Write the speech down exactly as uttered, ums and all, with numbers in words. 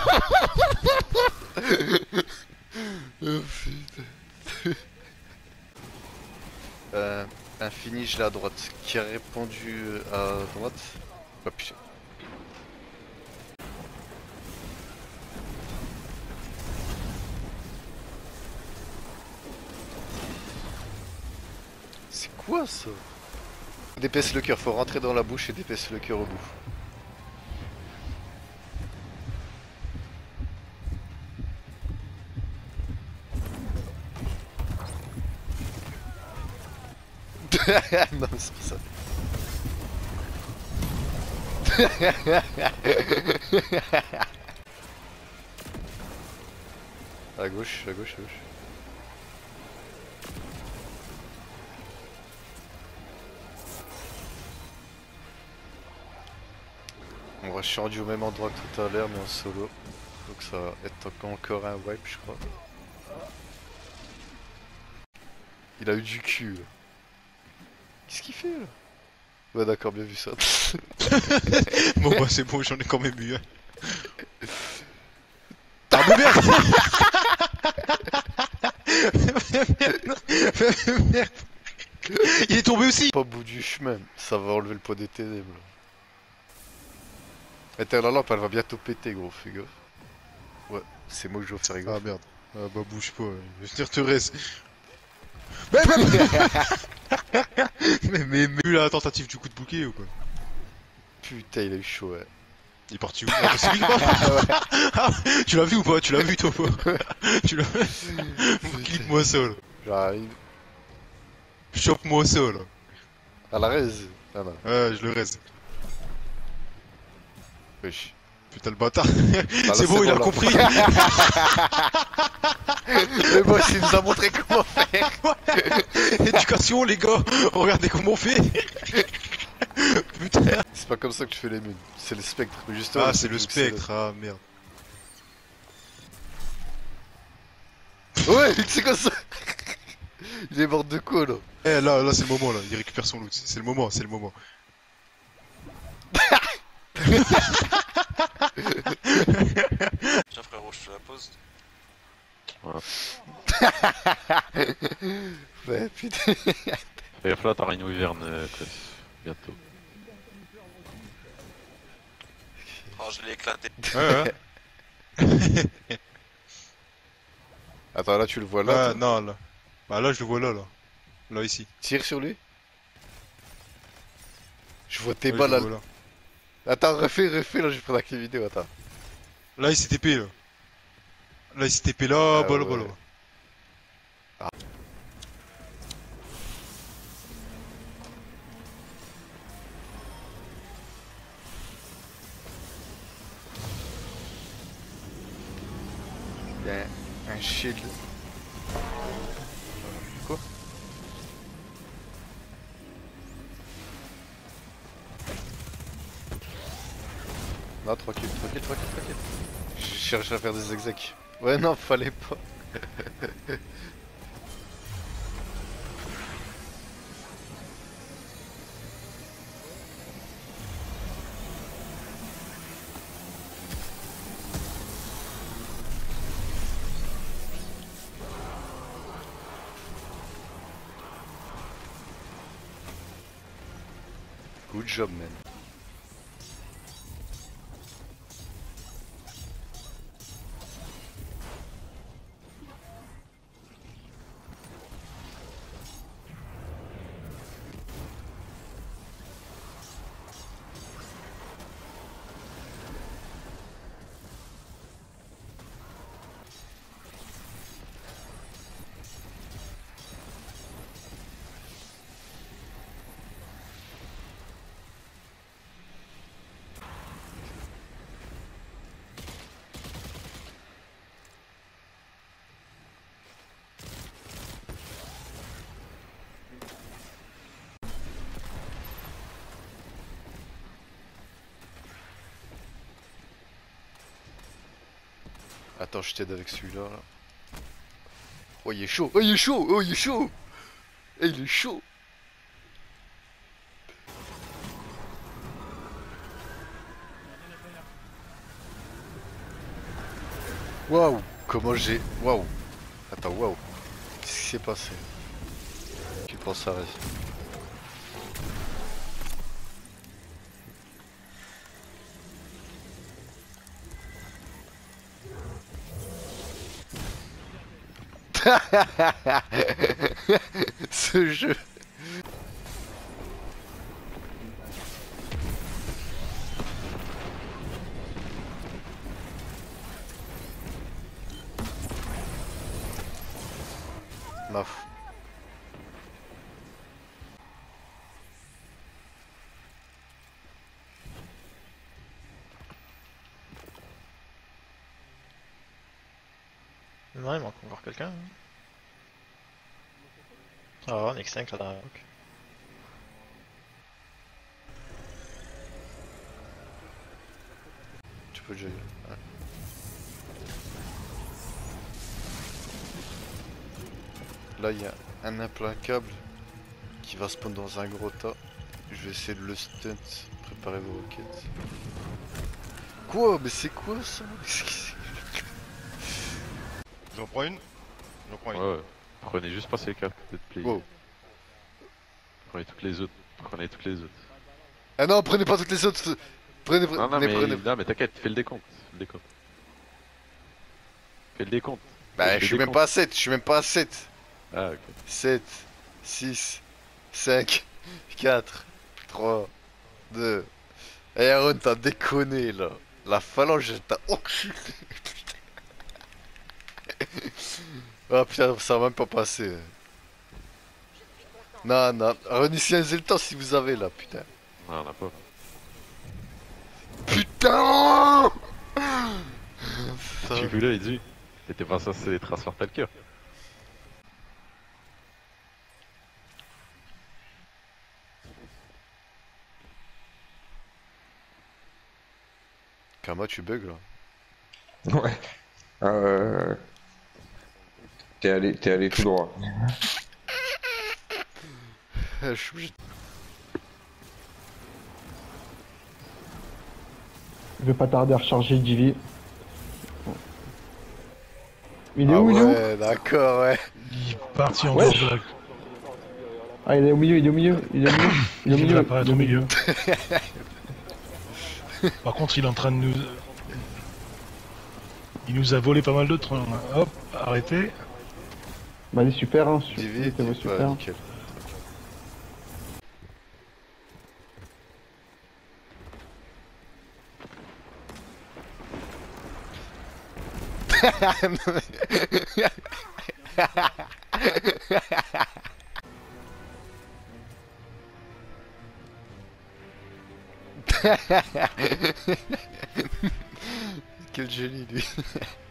Oh putain. Euh, Infini, je l'ai à droite. Qui a répondu à droite? Oh putain. C'est quoi ça? Dépaisse le cœur, faut rentrer dans la bouche et dépaisse le cœur au bout. Non, c'est pas ça. À gauche, à gauche, à gauche. On va changer au même endroit que tout à l'heure, mais en solo. Donc ça va être encore un wipe, je crois. Il a eu du cul. là. Qu'est-ce qu'il fait là? Ouais, d'accord, bien vu ça. Bon bah c'est bon, j'en ai quand même eu un. Ah mais merde. Merde. Il est tombé aussi. Pas au bout du chemin, ça va enlever le poids des ténèbres. Attends, la lampe elle va bientôt péter, gros, fais gaffe. Ouais, c'est moi que je dois faire gaffe. Ah merde. Ah bah bouge pas, je te reste. Mais mais mais mais mais la tentative du coup de bouquet ou quoi? Putain, il a eu chaud, ouais. Il est parti où? Ah, c'est lui, quoi. Ah, tu l'as vu ou pas? Tu l'as vu toi pas? Tu l'as vu? Clique-moi ça là. J'arrive. Chope-moi ça là. À la raise. Ah non. Ouais, je le reste. Wesh. Putain le bâtard. Bah, C'est bon, il a là. compris. Mais moi, il nous a montré comment faire. Éducation les gars. Regardez comment on fait. Putain. C'est pas comme ça que tu fais les munes. C'est le spectre. Mais justement, Ah c'est le truc, c'est spectre. Ah merde. Ouais, c'est comme ça. Il est mort de quoi là? Eh là, là c'est le moment là. Il récupère son loot. C'est le moment, c'est le moment. Tiens frérot, je te la pose. Voilà. Ouais, putain. Il va falloir ta réunion hiverne, euh, Chris, bientôt. Oh, je l'ai éclaté. Ouais ouais. Attends, là, tu le vois là. Ah non là. Bah là je le vois là là. Là ici. Tire sur lui. Je vois tes Ouais, balles je là. le vois, là. Attends, refais, refais, là, je vais prendre la vidéo, attends. Là il s'est T P là. Là il s'est T P là, Ah, bas là, ouais. bas là. Ah. Il y a un, un shield. Quoi? Non, tranquille, tranquille, tranquille, tranquille. Je cherche à faire des execs. Ouais, non, fallait pas. Good job, man. Attends, je t'aide avec celui-là. Là. Oh, il est chaud. Oh, il est chaud. Oh, il est chaud. Eh, il est chaud. Waouh, comment j'ai... Waouh. Attends, waouh. Qu'est-ce qui s'est passé? Tu penses ça reste? Ce jeu. Maf. Non, il manque encore quelqu'un. Hein. Ah, on est cinq là dans la roque. Tu peux déjà y aller. Ouais. Là, il y a un implacable qui va spawn dans un gros tas. Je vais essayer de le stunt. Préparez vos roquettes. Quoi? Mais c'est quoi ça? J'en prends une. J'en prends une. Ouais, ouais. Prenez juste pas ces quatre, peut-être play. Wow. Prenez toutes les autres. Prenez toutes les autres. Ah non, prenez pas toutes les autres. Prenez, prenez, Non, non, mais mais, prenez. non, mais t'inquiète, fais le décompte. Fais le décompte. Fais le décompte. Bah, Fais je le suis même décompte. pas à sept. Je suis même pas à sept. Ah, ok. sept, six, cinq, quatre, trois, deux. Eh Aaron, t'as déconné là. La phalange, t'as enculé. Ah putain, ça va même pas passer. Non, non. Reinitialisez le temps si vous avez là, putain. Non, on a pas. Putain. Tu vu là, il dit. T'étais pas censé transfert tel cœur. Kama, tu bugs là. Ouais. Euh... T'es allé, t'es allé tout droit. Je suis obligé. Je vais pas tarder à recharger J V. Il est Ah où, il est où? ouais, d'accord, ouais. Il est parti en Ouais. dehors de la... Ah, il est au milieu, il est au milieu, il est au milieu. Il est au Il vient milieu. d'apparaître au milieu. Par contre, il est en train de nous... Il nous a volé pas mal de trucs. Hop, arrêtez. Bah, il est super, hein. Dis Il vite, était ouais, super. nickel. Quel génie lui.